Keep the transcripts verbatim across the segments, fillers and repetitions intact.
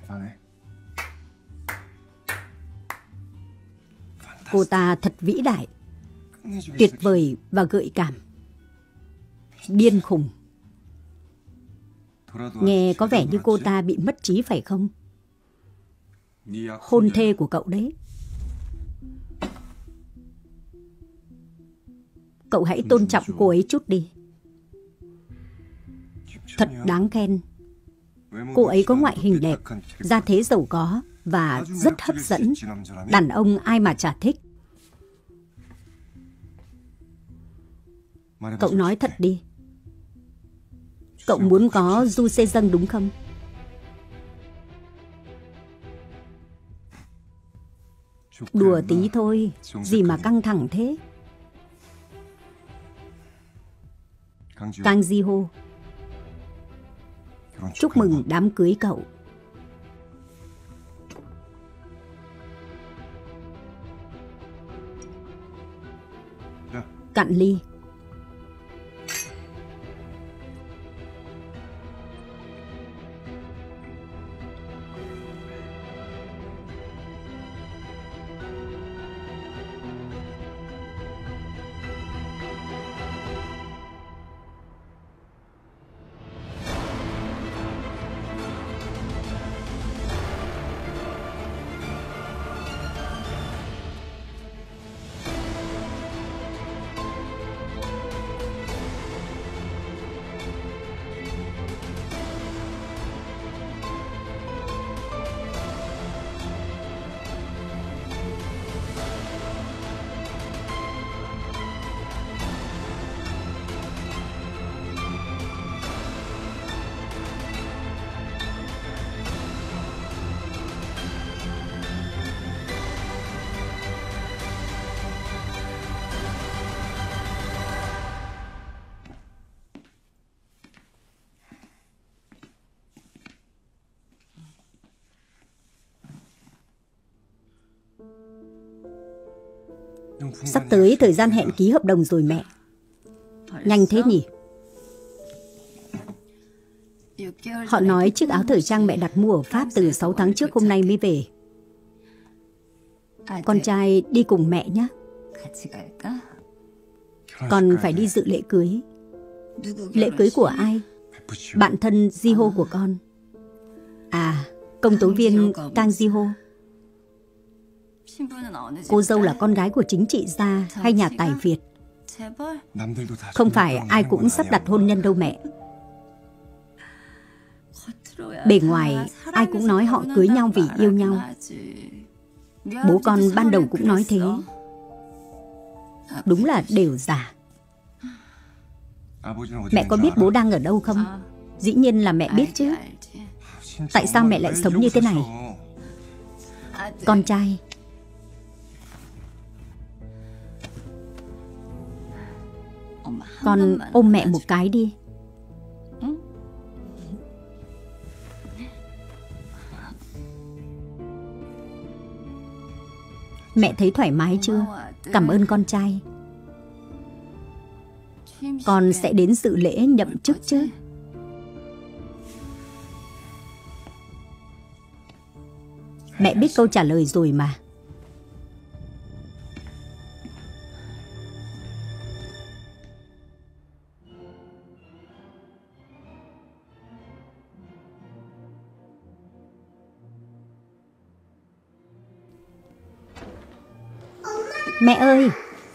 Cô ta thật vĩ đại, tuyệt vời và gợi cảm. Điên khùng. Nghe có vẻ như cô ta bị mất trí phải không? Hôn thê của cậu đấy. Cậu hãy tôn trọng cô ấy chút đi. Thật đáng khen. Cô ấy có ngoại hình đẹp, gia thế giàu có và rất hấp dẫn. Đàn ông ai mà chả thích. Cậu nói thật đi. Cậu muốn có Du Sê Dâng đúng không? Đùa tí thôi, gì mà căng thẳng thế. Kang Ji Ho, chúc mừng đám cưới cậu. Cạn ly. Sắp tới thời gian hẹn ký hợp đồng rồi mẹ. Nhanh thế nhỉ? Họ nói chiếc áo thời trang mẹ đặt mua ở Pháp từ sáu tháng trước hôm nay mới về. Con trai đi cùng mẹ nhé. Còn phải đi dự lễ cưới. Lễ cưới của ai? Bạn thân Ji Ho của con. À, công tố viên Kang Ji Ho. Cô dâu là con gái của chính trị gia hay nhà tài phiệt? Không phải ai cũng sắp đặt hôn nhân đâu mẹ. Bề ngoài ai cũng nói họ cưới nhau vì yêu nhau. Bố con ban đầu cũng nói thế. Đúng là đều giả. Mẹ có biết bố đang ở đâu không? Dĩ nhiên là mẹ biết chứ. Tại sao mẹ lại sống như thế này? Con trai. Con ôm mẹ một cái đi. Mẹ thấy thoải mái chưa? Cảm ơn con trai. Con sẽ đến dự lễ nhậm chức chứ? Mẹ biết câu trả lời rồi mà. Mẹ ơi!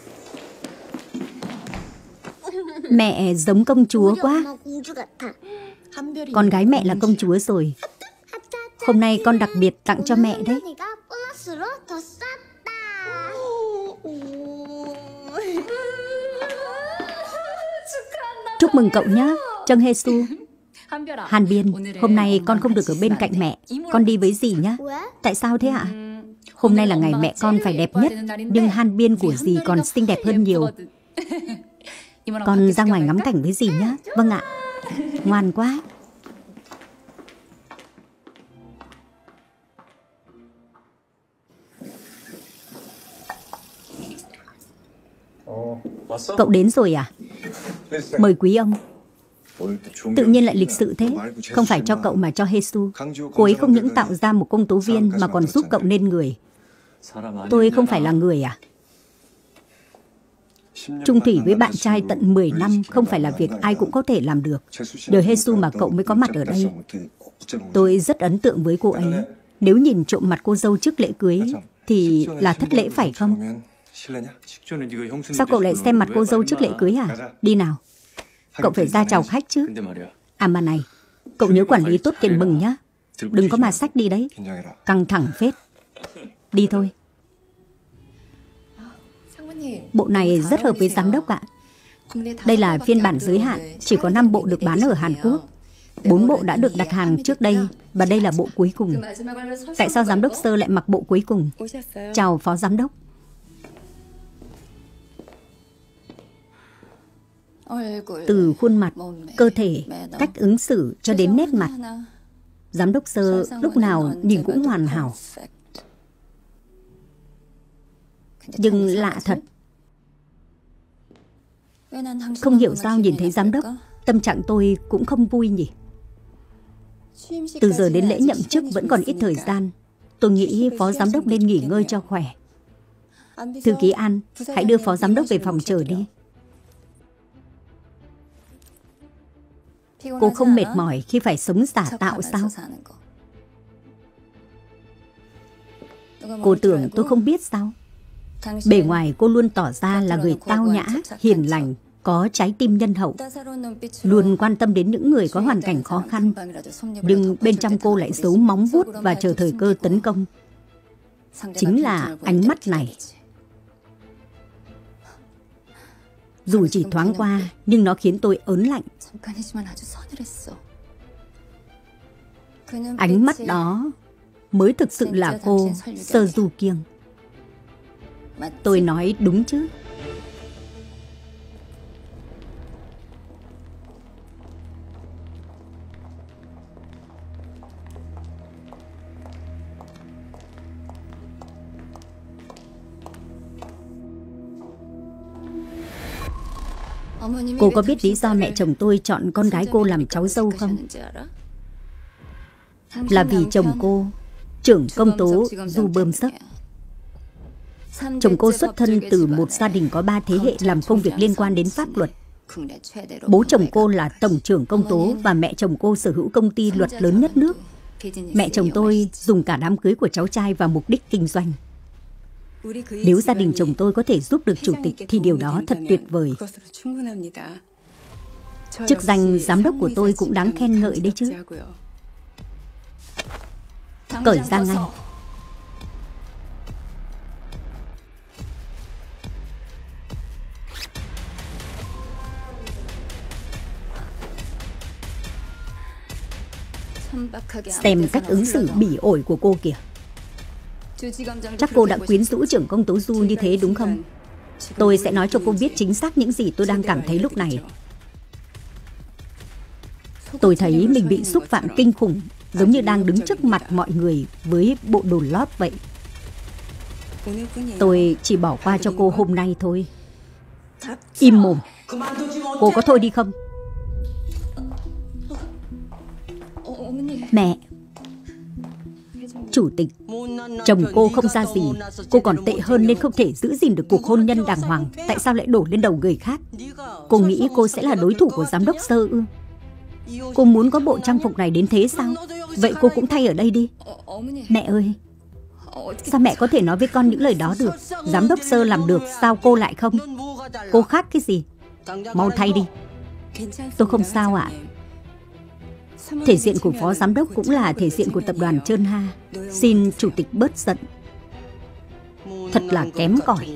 Mẹ giống công chúa quá. Con gái mẹ là công chúa rồi. Hôm nay con đặc biệt tặng cho mẹ đấy. Chúc mừng cậu nhé, Chung Hae Su. Hàn Biên, hôm nay con không được ở bên cạnh mẹ. Con đi với dì nhé. Tại sao thế ạ? Hôm nay là ngày mẹ con phải đẹp nhất, nhưng Han Biên của dì còn xinh đẹp hơn nhiều. Con ra ngoài ngắm cảnh với dì nhé. Vâng ạ. Ngoan quá. Cậu đến rồi à? Mời quý ông. Tự nhiên lại lịch sự thế. Không phải cho cậu mà cho Jesus. Cô ấy không những tạo ra một công tố viên mà còn giúp cậu nên người. Tôi không phải là người à? Chung thủy với bạn trai tận mười năm không phải là việc ai cũng có thể làm được. Nhờ Jesus mà cậu mới có mặt ở đây. Tôi rất ấn tượng với cô ấy. Nếu nhìn trộm mặt cô dâu trước lễ cưới thì là thất lễ phải không? Sao cậu lại xem mặt cô dâu trước lễ cưới à? Đi nào. Cậu phải ra chào khách chứ. À mà này, cậu nhớ quản lý tốt tiền mừng nhá. Đừng có mà xách đi đấy. Căng thẳng phết. Đi thôi. Bộ này rất hợp với giám đốc ạ. Đây là phiên bản giới hạn, chỉ có năm bộ được bán ở Hàn Quốc. Bốn bộ đã được đặt hàng trước đây, và đây là bộ cuối cùng. Tại sao giám đốc Sơ lại mặc bộ cuối cùng? Chào phó giám đốc. Từ khuôn mặt, cơ thể, cách ứng xử cho đến nét mặt, giám đốc Sơ lúc nào nhìn cũng hoàn hảo. Nhưng lạ thật, không hiểu sao nhìn thấy giám đốc, tâm trạng tôi cũng không vui nhỉ. Từ giờ đến lễ nhậm chức vẫn còn ít thời gian. Tôi nghĩ phó giám đốc nên nghỉ ngơi cho khỏe. Thư ký An, hãy đưa phó giám đốc về phòng chờ đi. Cô không mệt mỏi khi phải sống giả tạo sao? Cô tưởng tôi không biết sao? Bề ngoài cô luôn tỏ ra là người tao nhã, hiền lành, có trái tim nhân hậu, luôn quan tâm đến những người có hoàn cảnh khó khăn. Nhưng bên trong cô lại giấu móng vuốt và chờ thời cơ tấn công. Chính là ánh mắt này. Dù chỉ thoáng qua, nhưng nó khiến tôi ớn lạnh. Ánh mắt đó mới thực sự là cô, Sơ Du Kiêng. Tôi nói đúng chứ? Cô có biết lý do mẹ chồng tôi chọn con gái cô làm cháu dâu không? Là vì chồng cô, trưởng công tố Du Bơm Sấp. Chồng cô xuất thân từ một gia đình có ba thế hệ làm công việc liên quan đến pháp luật. Bố chồng cô là tổng trưởng công tố và mẹ chồng cô sở hữu công ty luật lớn nhất nước. Mẹ chồng tôi dùng cả đám cưới của cháu trai vào mục đích kinh doanh. Nếu gia đình chồng tôi có thể giúp được chủ tịch thì điều đó thật tuyệt vời. Chức danh giám đốc của tôi cũng đáng khen ngợi đấy chứ. Cởi ra ngay. Xem cách ứng xử bỉ ổi của cô kìa. Chắc cô đã quyến rũ trưởng công tố Du như thế đúng không? Tôi sẽ nói cho cô biết chính xác những gì tôi đang cảm thấy lúc này. Tôi thấy mình bị xúc phạm kinh khủng, giống như đang đứng trước mặt mọi người với bộ đồ lót vậy. Tôi chỉ bỏ qua cho cô hôm nay thôi. Im mồm. Cô có thôi đi không? Mẹ. Chủ tịch, chồng cô không ra gì. Cô còn tệ hơn nên không thể giữ gìn được cuộc hôn nhân đàng hoàng. Tại sao lại đổ lên đầu người khác? Cô nghĩ cô sẽ là đối thủ của giám đốc Sơ ư? Cô muốn có bộ trang phục này đến thế sao? Vậy cô cũng thay ở đây đi. Mẹ ơi, sao mẹ có thể nói với con những lời đó được? Giám đốc Sơ làm được, sao cô lại không? Cô khác cái gì? Mau thay đi. Tôi không sao ạ. Thể diện của phó giám đốc cũng là thể diện của tập đoàn Trơn Ha. Xin chủ tịch bớt giận. Thật là kém cỏi.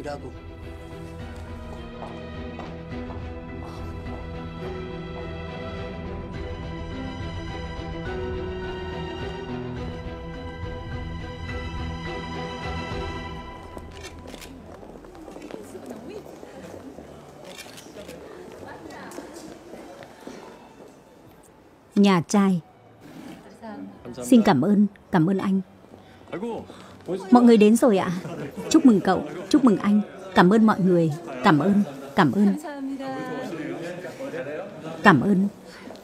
Nhà trai. Xin cảm ơn, cảm ơn anh. Mọi người đến rồi ạ. Chúc mừng cậu, chúc mừng anh. Cảm ơn mọi người, cảm ơn, cảm ơn. Cảm ơn.